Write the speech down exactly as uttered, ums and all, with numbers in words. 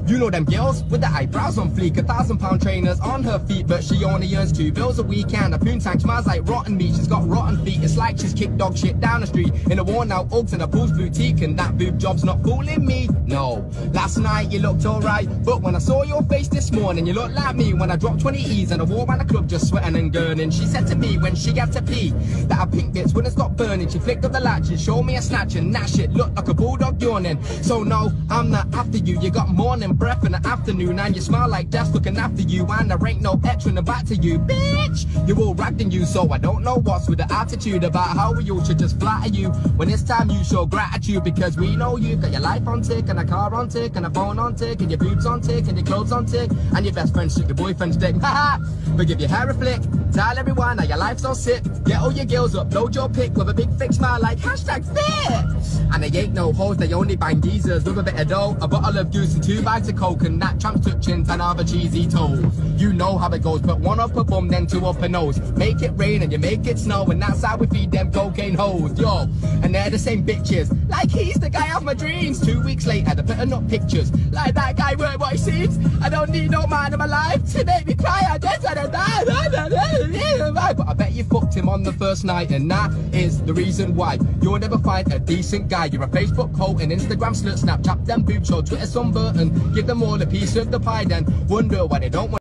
You know them girls with the eyebrows on fleek, a thousand pound trainers on her feet, but she only earns two bills a week. And a poontang smells like rotten meat. She's got rotten feet. It's like she's kicked dog shit down the street in a worn out Uggs and a Pools boutique. And that boob job's not fooling me. No, last night you looked alright, but when I saw your face this morning, you looked like me when I dropped twenty E's and I walked around the club just sweating and gurning. She said to me when she got to pee that her pink bits wouldn't stop burning. She flicked up the latches, showed me a snatch, and that shit looked like a bulldog yawning. So no, I'm not after you. You got morning breath in the afternoon, and you smell like death looking after you, and there ain't no extra in the back to you, bitch. You're all ragged in you, so I don't know what's with the attitude about how we all should just flatter you when it's time you show gratitude, because we know you got your life on tick, and a car on tick, and a phone on tick, and your boobs on tick, and your clothes on tick, and your best friend shook your boyfriend's dick. Haha, but give your hair a flick, tell everyone that your life's so sick. Get all your girls up, load your pic with a big thick smile like hashtag fit. And they ain't no hoes, they only bang geezers with a bit of dough, a bottle of goose and two bags of coke, and that tramp's touching ten other cheesy toes. You know how it goes, put one up a bum, then two up a nose. Make it rain and you make it snow, and that's how we feed them cocaine hoes, yo. And they're the same bitches, like he's the guy of my dreams. Two weeks later, they're putting up pictures like that guy weren't what he seems. I don't need no man in my life to make me cry, I just wanna die. But I bet you fucked him on the first night, and that is the reason why you'll never find a decent guy. You're a Facebook hoe, an Instagram slut, Snapchat them boobs, show Twitter sunburn, and give them all a piece of the pie, then wonder why they don't want